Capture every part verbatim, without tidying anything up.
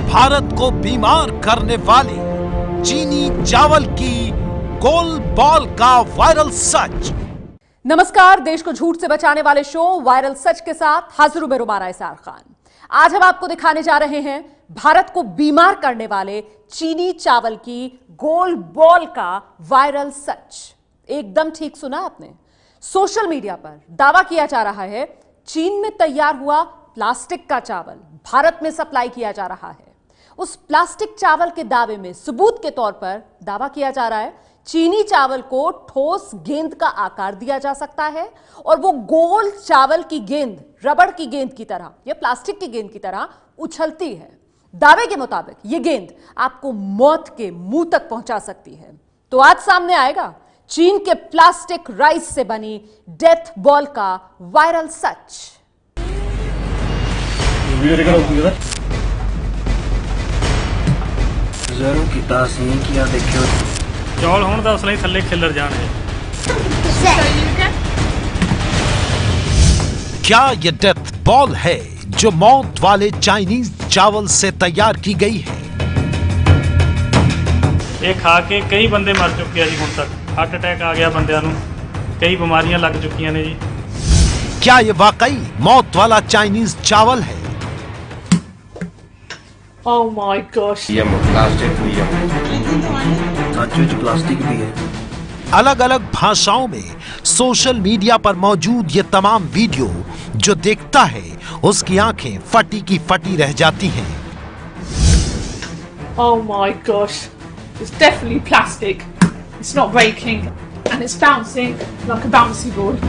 भारत को बीमार करने वाले चीनी चावल की गोल बॉल का वायरल सच। नमस्कार, देश को झूठ से बचाने वाले शो वायरल सच के साथ हाजिर हूं मैं रुमाना इसार खान। आज हम आपको दिखाने जा रहे हैं भारत को बीमार करने वाले चीनी चावल की गोल बॉल का वायरल सच। एकदम ठीक सुना आपने। सोशल मीडिया पर दावा किया जा रहा है चीन में तैयार हुआ प्लास्टिक का चावल भारत में सप्लाई किया जा रहा है। उस प्लास्टिक चावल के दावे में सबूत के तौर पर दावा किया जा रहा है चीनी चावल को ठोस गेंद का आकार दिया जा सकता है और वो गोल चावल की गेंद रबड़ की गेंद की तरह या प्लास्टिक की गेंद की तरह उछलती है। दावे के मुताबिक ये गेंद आपको मौत के मुंह तक पहुंचा सकती है। तो आज सामने आएगा चीन के प्लास्टिक राइस से बनी डेथ बॉल का वायरल सच। ਜ਼ਰੂਰ ਕੀਤਾ ਸੀ ਕਿ ਆ ਦੇਖਿਓ ਚੌਲ ਹੋਣ ਦਾ ਅਸਲੀ ਥੱਲੇ ਖਿੱਲਰ ਜਾਣੇ। क्या ये डेथ बॉल है जो मौत वाले चाइनीज चावल से तैयार की गई है? ਇਹ ਖਾ ਕੇ ਕਈ ਬੰਦੇ ਮਰ ਚੁੱਕੇ ਆ ਜੀ। ਹੁਣ ਤੱਕ ਹਾਰਟ ਅਟੈਕ ਆ ਗਿਆ ਬੰਦਿਆਂ ਨੂੰ, ਕਈ ਬਿਮਾਰੀਆਂ ਲੱਗ ਚੁੱਕੀਆਂ ਨੇ ਜੀ। क्या ये वाकई मौत वाला चाइनीज चावल है? Oh my gosh! ये प्लास्टिक भी है, सच में प्लास्टिक भी है। अलग अलग भाषाओं में सोशल मीडिया पर मौजूद ये तमाम वीडियो जो देखता है उसकी आंखें फटी की फटी रह जाती हैं। Oh my gosh! It's definitely plastic. It's not breaking, and it's bouncing like a bouncy ball.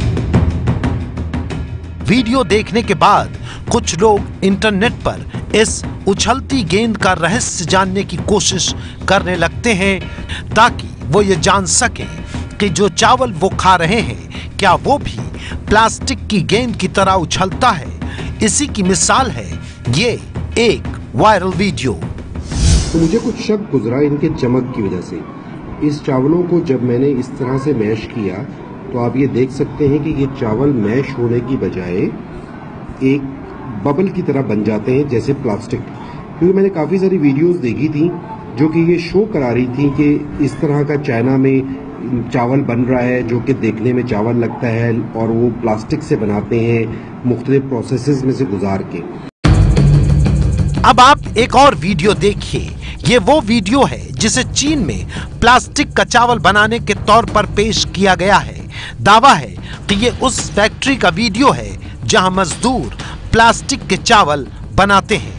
Video देखने के बाद कुछ लोग इंटरनेट पर इस उछलती गेंद का रहस्य जानने की कोशिश करने लगते हैं ताकि वो ये जान सकें कि जो चावल वो खा रहे हैं क्या वो भी प्लास्टिक की गेंद की तरह उछलता है। इसी की मिसाल है ये एक वायरल वीडियो। तो मुझे कुछ शक गुजरा इनके चमक की वजह से। इस चावलों को जब मैंने इस तरह से मैश किया तो आप ये देख सकते हैं कि ये चावल मैश होने की बजाय एक बबल की तरह बन जाते हैं जैसे प्लास्टिक। क्योंकि मैंने काफ़ी सारी वीडियोस देखी थी जो कि ये शो करा रही थी कि इस तरह का चाइना में चावल बन रहा है जो कि देखने में चावल लगता है और वो प्लास्टिक से बनाते हैं मुख्तलिफ प्रोसेसेस में से गुजार के। अब आप एक और वीडियो देखिए। ये वो वीडियो है जिसे चीन में प्लास्टिक का चावल बनाने के तौर पर पेश किया गया है। दावा है कि ये उस फैक्ट्री का वीडियो है जहां मजदूर प्लास्टिक के चावल बनाते हैं।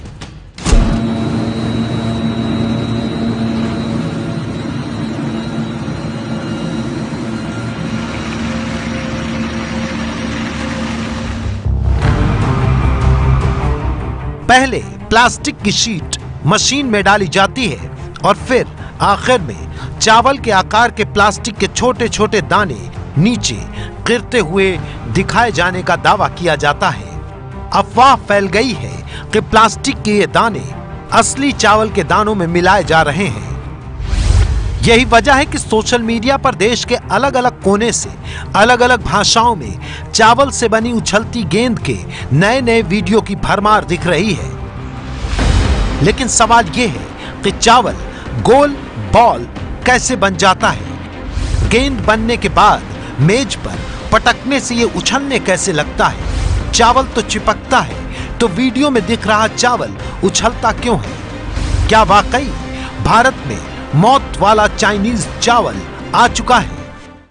पहले प्लास्टिक की शीट मशीन में डाली जाती है और फिर आखिर में चावल के आकार के प्लास्टिक के छोटे छोटे दाने नीचे गिरते हुए दिखाए जाने का दावा किया जाता है। अफवाह फैल गई है कि प्लास्टिक के ये दाने असली चावल के दानों में मिलाए जा रहे हैं। यही वजह है कि सोशल मीडिया पर देश के अलग अलग कोने से अलग अलग भाषाओं में चावल से बनी उछलती गेंद के नए नए वीडियो की भरमार दिख रही है। लेकिन सवाल यह है कि चावल गोल बॉल कैसे बन जाता है? गेंद बनने के बाद मेज पर पटकने से ये उछलने कैसे लगता है? चावल तो चिपकता है, तो वीडियो में दिख रहा चावल उछलता क्यों है? क्या वाकई भारत में मौत वाला चाइनीज चावल आ चुका है?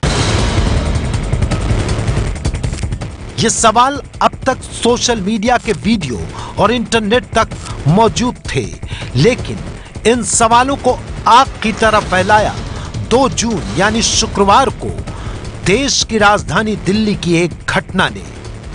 ये सवाल अब तक सोशल मीडिया के वीडियो और इंटरनेट तक मौजूद थे, लेकिन इन सवालों को आग की तरह फैलाया दो जून यानी शुक्रवार को देश की राजधानी दिल्ली की एक घटना ने।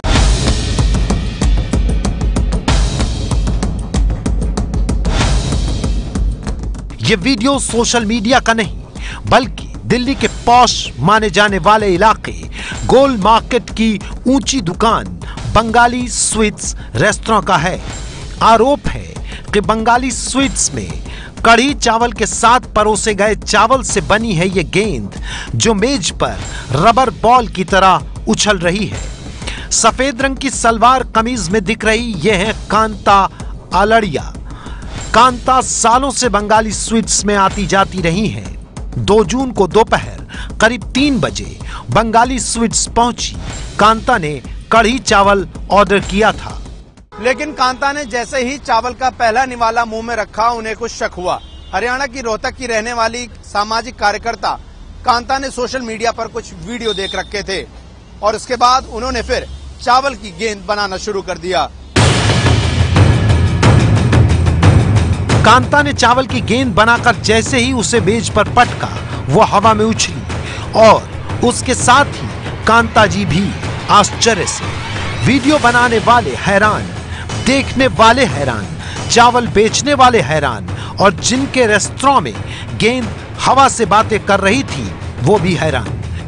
यह वीडियो सोशल मीडिया का नहीं बल्कि दिल्ली के पॉश माने जाने वाले इलाके गोल मार्केट की ऊंची दुकान बंगाली स्वीट्स रेस्टोरेंट का है। आरोप है कि बंगाली स्वीट्स में कढ़ी चावल के साथ परोसे गए चावल से बनी है ये गेंद जो मेज पर रबर बॉल की तरह उछल रही है। सफेद रंग की सलवार कमीज में दिख रही यह है कांता आलड़िया। कांता सालों से बंगाली स्वीट्स में आती जाती रही हैं। दो जून को दोपहर करीब तीन बजे बंगाली स्वीट्स पहुंची। कांता ने कढ़ी चावल ऑर्डर किया था, लेकिन कांता ने जैसे ही चावल का पहला निवाला मुंह में रखा, उन्हें कुछ शक हुआ। हरियाणा की रोहतक की रहने वाली सामाजिक कार्यकर्ता कांता ने सोशल मीडिया पर कुछ वीडियो देख रखे थे और उसके बाद उन्होंने फिर चावल की गेंद बनाना शुरू कर दिया। कांता ने चावल की गेंद बनाकर जैसे ही उसे मेज पर पटका, वो हवा में उछली और उसके साथ ही कांता जी भी आश्चर्य से। वीडियो बनाने वाले हैरान, देखने वाले हैरान, चावल बेचने वाले हैरान और जिनके रेस्तरां में गेंद हवा से बातें कर रही थी वो भी हैरान।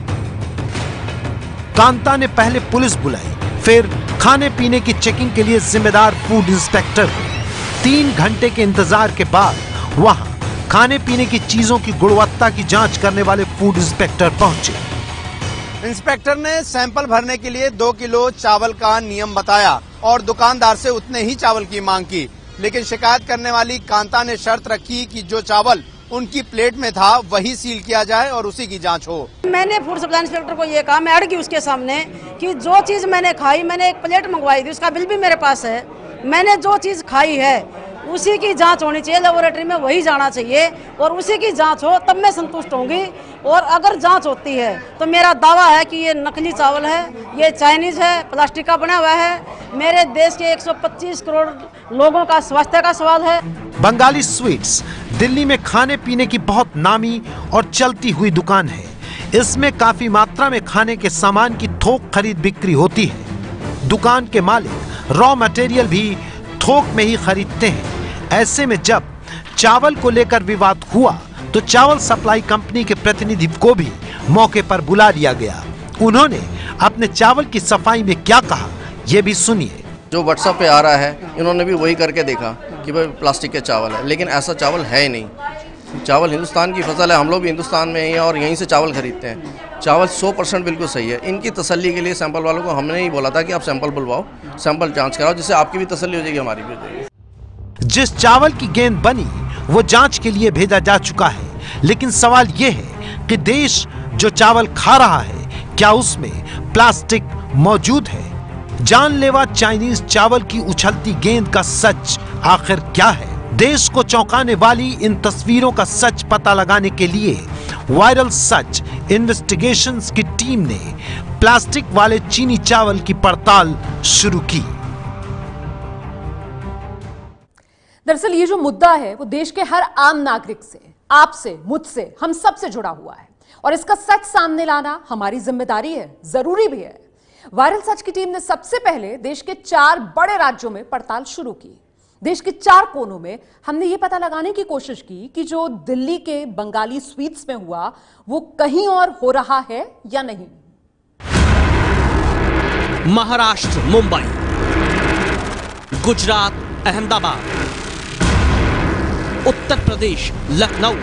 कांता ने पहले पुलिस बुलाई, फिर खाने पीने की चेकिंग के लिए जिम्मेदार फूड इंस्पेक्टर को। तीन घंटे के इंतजार के बाद वहां खाने पीने की चीजों की गुणवत्ता की जांच करने वाले फूड इंस्पेक्टर पहुंचे। इंस्पेक्टर ने सैंपल भरने के लिए दो किलो चावल का नियम बताया और दुकानदार से उतने ही चावल की मांग की, लेकिन शिकायत करने वाली कांता ने शर्त रखी कि जो चावल उनकी प्लेट में था वही सील किया जाए और उसी की जांच हो। मैंने फूड सप्लाई इंस्पेक्टर को ये कहा, मैं अड़ गई उसके सामने कि जो चीज मैंने खाई, मैंने एक प्लेट मंगवाई थी, उसका बिल भी मेरे पास है। मैंने जो चीज खाई है उसी की जांच होनी चाहिए, लेबोरेटरी में वही जाना चाहिए और उसी की जांच हो तब मैं संतुष्ट होंगी। और अगर जांच होती है तो मेरा दावा है कि ये नकली चावल है, ये चाइनीज है, प्लास्टिक का बना हुआ है। मेरे देश के एक सौ पच्चीस करोड़ लोगों का स्वास्थ्य का सवाल है। बंगाली स्वीट्स दिल्ली में खाने पीने की बहुत नामी और चलती हुई दुकान है। इसमें काफी मात्रा में खाने के सामान की थोक खरीद बिक्री होती है। दुकान के मालिक रॉ मटेरियल भी थोक में ही खरीदते हैं। ऐसे में जब चावल को लेकर विवाद हुआ तो चावल सप्लाई कंपनी के प्रतिनिधि को भी मौके पर बुला लिया गया। उन्होंने अपने चावल की सफाई में क्या कहा, ये भी सुनिए। जो व्हाट्सएप पे आ रहा है, इन्होंने भी वही करके देखा कि भाई प्लास्टिक के चावल है, लेकिन ऐसा चावल है ही नहीं। चावल हिंदुस्तान की फसल है, हम लोग भी हिंदुस्तान में ही हैं और यहीं से चावल खरीदते हैं। चावल सौ परसेंट बिल्कुल सही है। इनकी तसल्ली के लिए सैंपल वालों को हमने ही बोला था कि आप सैंपल बुलवाओ, सैंपल जांच कराओ, जिससे आपकी भी तसल्ली हो जाएगी, हमारी भी हो जाएगी। जिस चावल की गेंद बनी वो जांच के लिए भेजा जा चुका है, लेकिन सवाल यह है कि देश जो चावल खा रहा है क्या उसमें प्लास्टिक मौजूद है? जानलेवा चाइनीज चावल की उछलती गेंद का सच आखिर क्या है? देश को चौंकाने वाली इन तस्वीरों का सच पता लगाने के लिए वायरल सच इन्वेस्टिगेशंस की टीम ने प्लास्टिक वाले चीनी चावल की पड़ताल शुरू की। दरअसल ये जो मुद्दा है वो देश के हर आम नागरिक से, आपसे, मुझसे, हम सब से जुड़ा हुआ है और इसका सच सामने लाना हमारी जिम्मेदारी है, जरूरी भी है। वायरल सच की टीम ने सबसे पहले देश के चार बड़े राज्यों में पड़ताल शुरू की। देश के चार कोनों में हमने ये पता लगाने की कोशिश की कि जो दिल्ली के बंगाली स्वीट्स में हुआ वो कहीं और हो रहा है या नहीं। महाराष्ट्र मुंबई, गुजरात अहमदाबाद, उत्तर प्रदेश लखनऊ,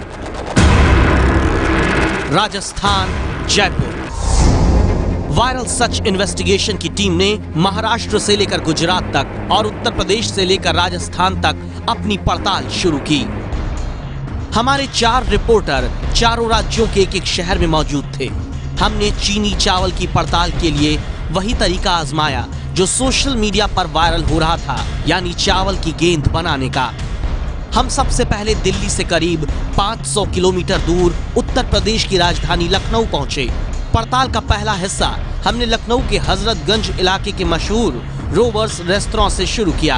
राजस्थान जयपुर। वायरल सच इन्वेस्टिगेशन की टीम ने महाराष्ट्र से लेकर गुजरात तक और उत्तर प्रदेश से लेकर राजस्थान तक अपनी पड़ताल शुरू की। हमारे चार रिपोर्टर चारों राज्यों के एक एक शहर में मौजूद थे। हमने चीनी चावल की पड़ताल के लिए वही तरीका आजमाया जो सोशल मीडिया पर वायरल हो रहा था, यानी चावल की गेंद बनाने का। हम सबसे पहले दिल्ली से करीब पाँच सौ किलोमीटर दूर उत्तर प्रदेश की राजधानी लखनऊ पहुंचे। पड़ताल का पहला हिस्सा हमने लखनऊ के हजरतगंज इलाके के मशहूर रोवर्स रेस्तरां से शुरू किया।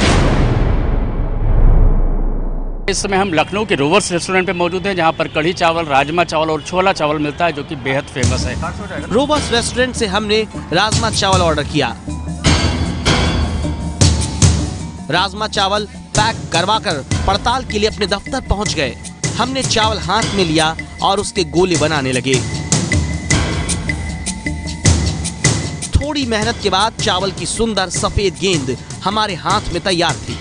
इस समय हम लखनऊ के रोवर्स रेस्टोरेंट पे मौजूद हैं, जहां पर कढ़ी चावल, राजमा चावल और छोला चावल मिलता है, जो कि बेहद फेमस है। रोवर्स रेस्टोरेंट से हमने राजमा चावल ऑर्डर किया। राजमा चावल पैक करवाकर पड़ताल के लिए अपने दफ्तर पहुंच गए। हमने चावल हाथ में लिया और उसके गोले बनाने लगे। थोड़ी मेहनत के बाद चावल की सुंदर सफेद गेंद हमारे हाथ में तैयार थी।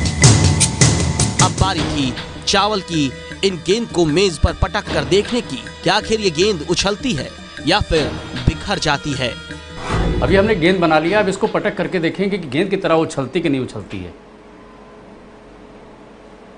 अब बारी थी चावल की इन गेंद को मेज पर पटक कर देखने की कि आखिर ये गेंद उछलती है या फिर बिखर जाती है। अभी हमने गेंद बना लिया, अब इसको पटक करके देखेंगे कि गेंद की तरह उछलती कि नहीं उछलती है।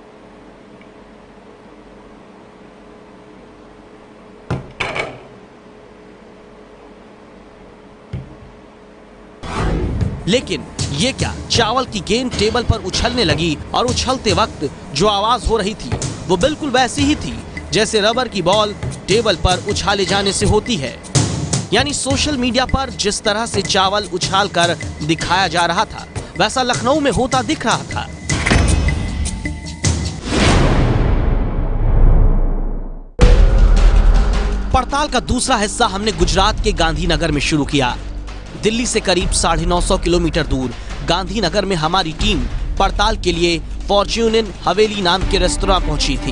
लेकिन ये क्या, चावल की गेंद टेबल पर उछलने लगी और उछलते वक्त जो आवाज हो रही थी वो बिल्कुल वैसी ही थी जैसे रबर की बॉल टेबल पर उछाले जाने से होती है। यानी सोशल मीडिया पर जिस तरह से चावल उछाल कर दिखाया जा रहा था वैसा लखनऊ में होता दिख रहा था। पड़ताल का दूसरा हिस्सा हमने गुजरात के गांधीनगर में शुरू किया। दिल्ली से करीब साढ़े नौ सौ किलोमीटर दूर गांधीनगर में हमारी टीम पड़ताल के लिए फॉर्च्यून इन हवेली नाम के रेस्तरां पहुंची थी।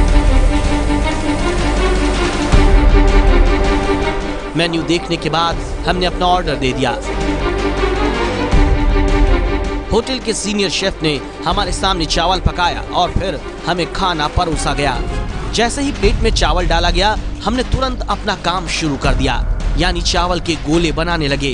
मेन्यू देखने के बाद हमने अपना ऑर्डर दे दिया। होटल के सीनियर शेफ ने हमारे सामने चावल पकाया और फिर हमें खाना परोसा गया। जैसे ही प्लेट में चावल डाला गया हमने तुरंत अपना काम शुरू कर दिया, यानी चावल के गोले बनाने लगे।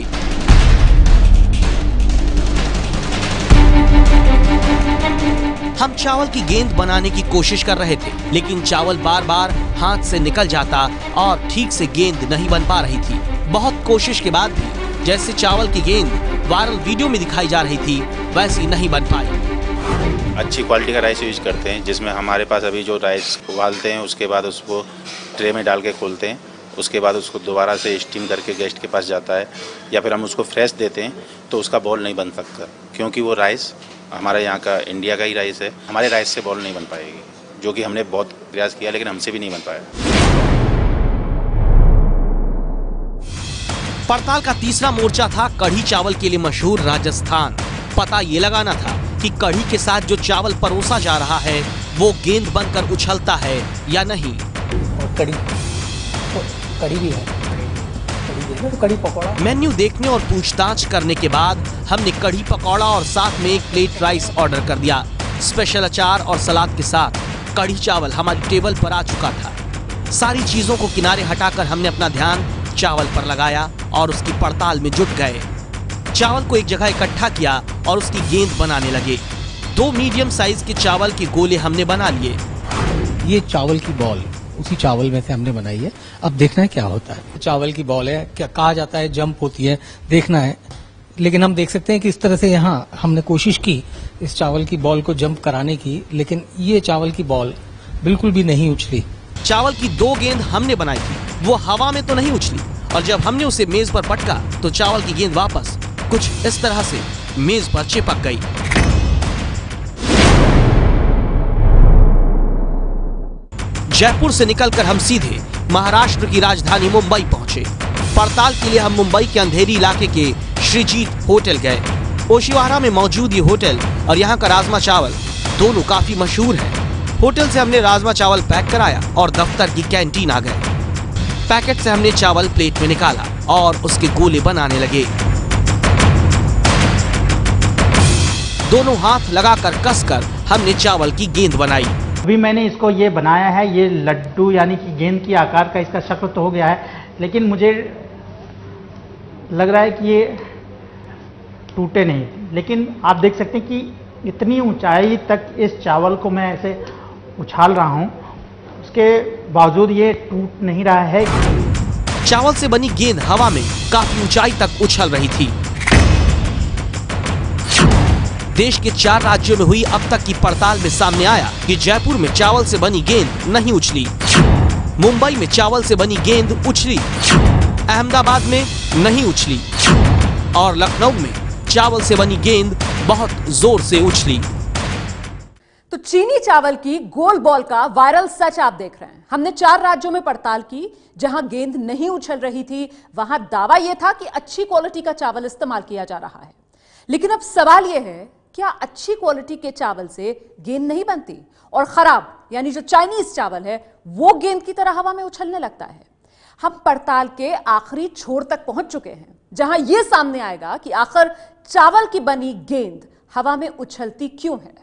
हम चावल की गेंद बनाने की कोशिश कर रहे थे, लेकिन चावल बार बार हाथ से निकल जाता और ठीक से गेंद नहीं बन पा रही थी। बहुत कोशिश के बाद भी जैसे चावल की गेंद वायरल वीडियो में दिखाई जा रही थी वैसी नहीं बन पाई। अच्छी क्वालिटी का राइस यूज करते हैं, जिसमें हमारे पास अभी जो राइस उबालते हैं उसके बाद उसको ट्रे में डाल के खोलते हैं, उसके बाद उसको दोबारा से स्टीम करके गेस्ट के पास जाता है, या फिर हम उसको फ्रेश देते हैं तो उसका बॉल नहीं बन सकता, क्योंकि वो राइस हमारे यहाँ का इंडिया का ही राइस है। हमारे राइस से बॉल नहीं बन पाएगी, जो कि हमने बहुत प्रयास किया लेकिन हमसे भी नहीं बन पाया। पड़ताल का तीसरा मोर्चा था कढ़ी चावल के लिए मशहूर राजस्थान। पता ये लगाना था कि कढ़ी के साथ जो चावल परोसा जा रहा है वो गेंद बनकर उछलता है या नहीं। और कढ़ी कढ़ी भी है, कढ़ी तो कढ़ी पकौड़ा। मेन्यू देखने और पूछताछ करने के बाद हमने कढ़ी पकौड़ा और साथ में एक प्लेट राइस ऑर्डर कर दिया। स्पेशल अचार और सलाद के साथ कढ़ी चावल हमारी टेबल पर आ चुका था। सारी चीजों को किनारे हटाकर हमने अपना ध्यान चावल पर लगाया और उसकी पड़ताल में जुट गए। चावल को एक जगह इकट्ठा किया और उसकी गेंद बनाने लगे। दो मीडियम साइज के चावल के गोले हमने बना लिए। ये चावल की बॉल उसी चावल में से हमने बनाई है, अब देखना है क्या होता है। चावल की बॉल है, क्या कहा जाता है जंप होती है, देखना है। लेकिन हम देख सकते हैं कि इस तरह से यहाँ हमने कोशिश की इस चावल की बॉल को जंप कराने की, लेकिन ये चावल की बॉल बिल्कुल भी नहीं उछली। चावल की दो गेंद हमने बनाई थी, वो हवा में तो नहीं उछली, और जब हमने उसे मेज पर पटका तो चावल की गेंद वापस कुछ इस तरह से मेज पर चिपक गई। जयपुर से निकलकर हम सीधे महाराष्ट्र की राजधानी मुंबई पहुंचे। पड़ताल के लिए हम मुंबई के अंधेरी इलाके के श्रीजीत होटल गए। ओशिवारा में मौजूद ये होटल और यहाँ का राजमा चावल दोनों काफी मशहूर है। होटल से हमने राजमा चावल पैक कराया और दफ्तर की कैंटीन आ गए। पैकेट से हमने चावल प्लेट में निकाला और उसके गोले बनाने लगे। दोनों हाथ लगाकर कसकर हमने चावल की गेंद बनाई। अभी मैंने इसको ये बनाया है, ये लड्डू यानी कि गेंद की आकार का इसका शक्ल तो हो गया है, लेकिन मुझे लग रहा है कि ये टूटे नहीं। लेकिन आप देख सकते हैं कि इतनी ऊंचाई तक इस चावल को मैं ऐसे उछाल रहा हूँ, उसके बावजूद ये टूट नहीं रहा है। चावल से बनी गेंद हवा में काफी ऊंचाई तक उछल रही थी। देश के चार राज्यों में हुई अब तक की पड़ताल में सामने आया कि जयपुर में चावल से बनी गेंद नहीं उछली, मुंबई में चावल से बनी गेंद उछली, अहमदाबाद में नहीं उछली और लखनऊ में चावल से बनी गेंद बहुत जोर से उछली। तो चीनी चावल की गोल बॉल का वायरल सच आप देख रहे हैं। हमने चार राज्यों में पड़ताल की, जहां गेंद नहीं उछल रही थी वहां दावा यह था कि अच्छी क्वालिटी का चावल इस्तेमाल किया जा रहा है। लेकिन अब सवाल यह है, क्या अच्छी क्वालिटी के चावल से गेंद नहीं बनती और खराब यानी जो चाइनीज चावल है वो गेंद की तरह हवा में उछलने लगता है? हम पड़ताल के आखिरी छोर तक पहुंच चुके हैं, जहां यह सामने आएगा कि आखिर चावल की बनी गेंद हवा में उछलती क्यों है।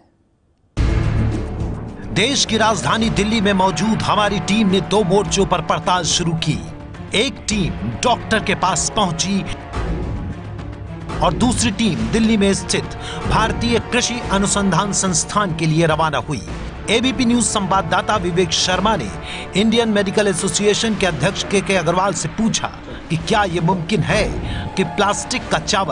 देश की राजधानी दिल्ली में मौजूद हमारी टीम ने दो मोर्चों पर पड़ताल शुरू की। एक टीम डॉक्टर के पास पहुंची और दूसरी टीम दिल्ली में स्थित भारतीय कृषि अनुसंधान संस्थान के लिए रवाना हुई। एबीपी न्यूज संवाददाता विवेक शर्मा ने इंडियन मेडिकल एसोसिएशन के अध्यक्ष के के अग्रवाल से पूछा कि क्या यह मुमकिन है कि प्लास्टिक का चावल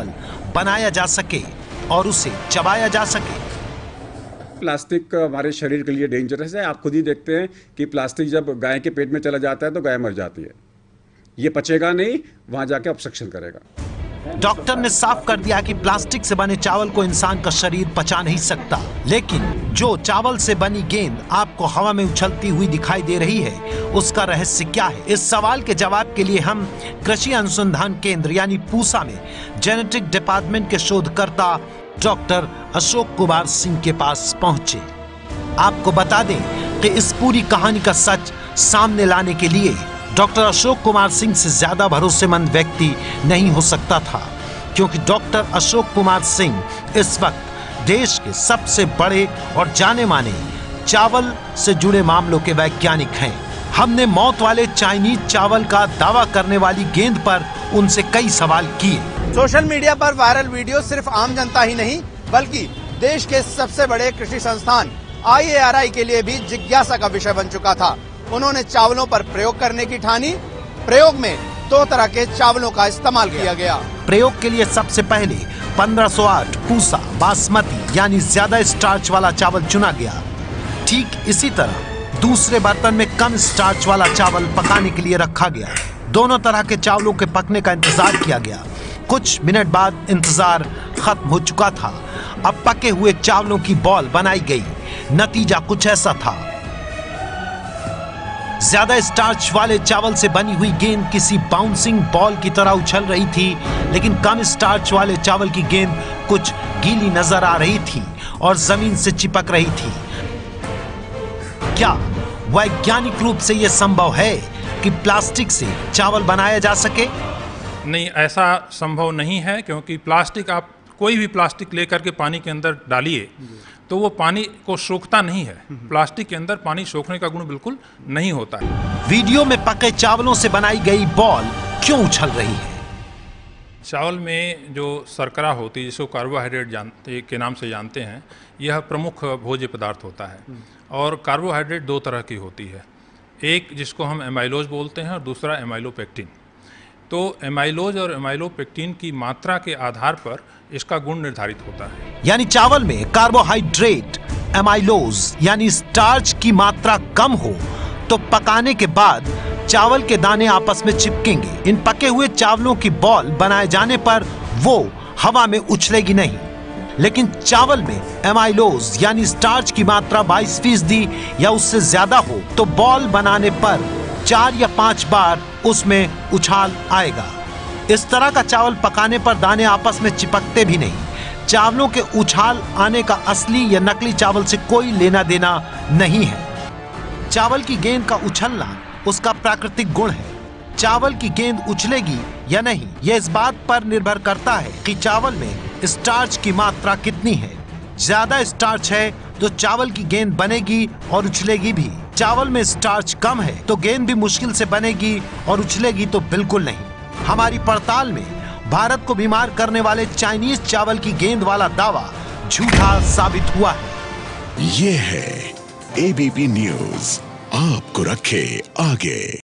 बनाया जा सके और उसे चबाया जा सके। प्लास्टिक हमारे शरीर के लिए डेंजरस है। आप खुद ही देखते हैं कि प्लास्टिक जब गाय के पेट में चला जाता है तो गाय मर जाती है। ये पचेगा नहीं, वहां जाके ऑब्स्ट्रक्शन करेगा। डॉक्टर ने साफ कर दिया कि प्लास्टिक से बने चावल को इंसान का शरीर पचा नहीं सकता, लेकिन जो चावल से बनी गेंद आपको हवा में उछलती हुई दिखाई दे रही है, उसका रहस्य क्या है? इस सवाल के जवाब के लिए हम कृषि अनुसंधान केंद्र यानी पूसा में जेनेटिक डिपार्टमेंट के शोधकर्ता डॉक्टर अशोक कुमार सिंह के पास पहुंचे। आपको बता दें कि इस पूरी कहानी का सच सामने लाने के लिए डॉक्टर अशोक कुमार सिंह से ज्यादा भरोसेमंद व्यक्ति नहीं हो सकता था, क्योंकि डॉक्टर अशोक कुमार सिंह इस वक्त देश के सबसे बड़े और जाने माने चावल से जुड़े मामलों के वैज्ञानिक हैं। हमने मौत वाले चाइनीज चावल का दावा करने वाली गेंद पर उनसे कई सवाल किए। सोशल मीडिया पर वायरल वीडियो सिर्फ आम जनता ही नहीं बल्कि देश के सबसे बड़े कृषि संस्थान आई ए आर आई के लिए भी जिज्ञासा का विषय बन चुका था। उन्होंने चावलों पर प्रयोग करने की ठानी। प्रयोग में दो तरह के चावलों का इस्तेमाल किया गया। प्रयोग के लिए सबसे पहले पंद्रह सौ आठ पूसा बासमती यानी ज्यादा स्टार्च वाला चावल चुना गया। ठीक इसी तरह दूसरे बर्तन में कम स्टार्च वाला चावल पकाने के लिए रखा गया। दोनों तरह के चावलों के पकने का इंतजार किया गया। कुछ मिनट बाद इंतजार खत्म हो चुका था। अब पके हुए चावलों की बॉल बनाई गई। नतीजा कुछ ऐसा था। ज्यादा स्टार्च वाले चावल से बनी हुई गेंद किसी बाउंसिंग बॉल की तरह उछल रही थी, लेकिन कम स्टार्च वाले चावल की गेंद कुछ गीली नजर आ रही थी और जमीन से चिपक रही थी। क्या वैज्ञानिक रूप से यह संभव है कि प्लास्टिक से चावल बनाया जा सके? नहीं, ऐसा संभव नहीं है, क्योंकि प्लास्टिक, आप कोई भी प्लास्टिक लेकर के पानी के अंदर डालिए तो वो पानी को सोखता नहीं है। प्लास्टिक के अंदर पानी सोखने का गुण बिल्कुल नहीं होता है। वीडियो में पके चावलों से बनाई गई बॉल क्यों उछल रही है? चावल में जो शर्करा होती है, जिसको कार्बोहाइड्रेट जानते के नाम से जानते हैं, यह प्रमुख भोज्य पदार्थ होता है। और कार्बोहाइड्रेट दो तरह की होती है, एक जिसको हम एमाइलोज बोलते हैं और दूसरा एमाइलोपेक्टिन। तो एमाइलोज और एमाइलोपेक्टिन की मात्रा के आधार पर इसका गुण निर्धारित होता है। यानी चावल में कार्बोहाइड्रेट एमाइलोज यानी स्टार्च की मात्रा कम हो तो पकाने के बाद चावल के दाने आपस में चिपकेंगे। इन पके हुए चावलों की बॉल बनाए जाने पर वो हवा में उछलेगी नहीं, लेकिन चावल में एमाइलोज यानी स्टार्च की मात्रा बाईस फीसदी या उससे ज्यादा हो तो बॉल बनाने पर चार या पांच बार उसमें उछाल आएगा। इस तरह का चावल पकाने पर दाने आपस में चिपकते भी नहीं। चावलों के उछाल आने का असली या नकली चावल से कोई लेना देना नहीं है। चावल की गेंद का उछलना उसका प्राकृतिक गुण है। चावल की गेंद उछलेगी या नहीं, यह इस बात पर निर्भर करता है कि चावल में स्टार्च की मात्रा कितनी है। ज्यादा स्टार्च है तो चावल की गेंद बनेगी और उछलेगी भी। चावल में स्टार्च कम है तो गेंद भी मुश्किल से बनेगी और उछलेगी तो बिल्कुल नहीं। हमारी पड़ताल में भारत को बीमार करने वाले चाइनीज चावल की गेंद वाला दावा झूठा साबित हुआ है। ये है ए बी पी न्यूज, आपको रखे आगे।